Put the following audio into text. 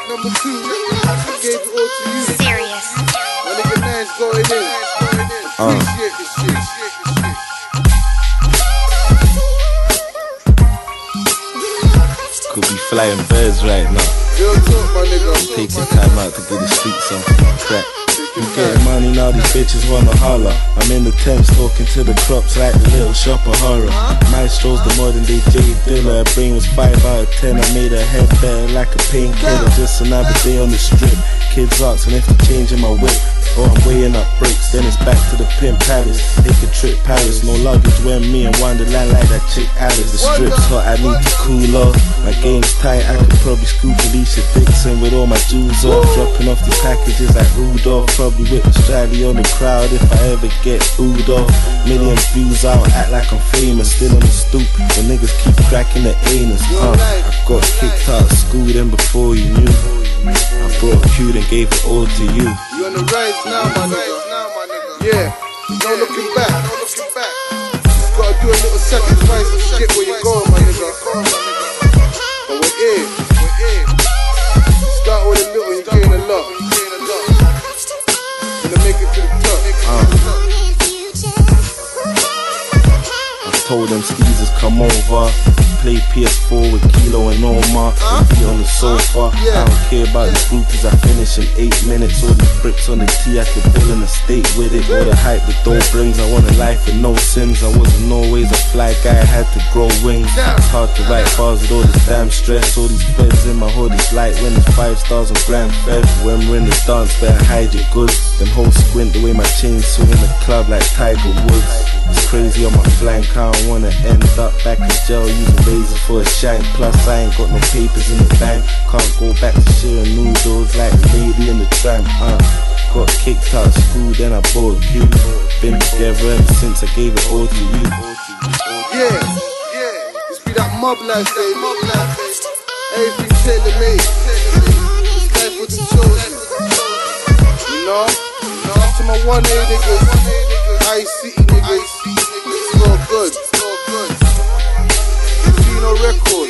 number 2, I gave it all to you. Serious. My nigga Nine's going in. Appreciate this shit. Could be flying birds right now. Real talk, my nigga. Taking time out to get the streets on crack. I'm getting money now, these bitches wanna holler. I'm in the Thames talking to the crops like the little shop of horror. Maestro's the modern day J Dilla. Her brain was 5 out of 10. I made her head better like a painkiller. Just another day on the strip. Kids asking if they're changing my whip, or I'm weighing up bricks. Then it's back to the Pimp Palace. Take a trip Paris, no luggage when me and Wonderland like that chick Alice. The strip's hot, I need to cool off. My game's tight, I could probably scoop Alicia Dixon with all my jewels off. Dropping off these packages like Rudolph. Probably whip a Stradley on the crowd if I ever get booed off. Million views, I don't act like I'm famous. Still on the stoop, the niggas keep cracking the anus. I got kicked out of school then before you knew. I brought a cute and gave it all to you. You on the rise now, my nigga. Yeah, no looking back. Just gotta do a little sacrifice and shit where you going, my nigga. But we're here. Start with a little and gain a lot. Gonna make it to the top. I told them skeezers come over. Play PS4 with Kilo and Omar. Be on the sofa. I don't care about these groupies, I finish in 8 minutes. All these bricks on the T, I could build an estate with it. All the hype the door brings, I want a life with no sins. I wasn't always a fly guy, I had to grow wings. It's hard to write bars with all this damn stress. All these feds in my hood, it's like when it's 5 stars on Grand Fed. When we're in the dance, better hide your goods. Them hoes squint the way my chains swing in the club like Tiger Woods. It's crazy on my flank, I don't wanna end up back in jail using razor for a shank. Plus I ain't got no papers in the bank. Can't go back to sharing noodles like the lady in the tramp. Got kicked out of school, then I bought a cube. Been together ever since I gave it all to you. Yeah, it's be that mob life, baby. Everything tailor-made. This life was the chosen. You know? To my 1A niggas, I-City niggas, it's all good. Gino Record.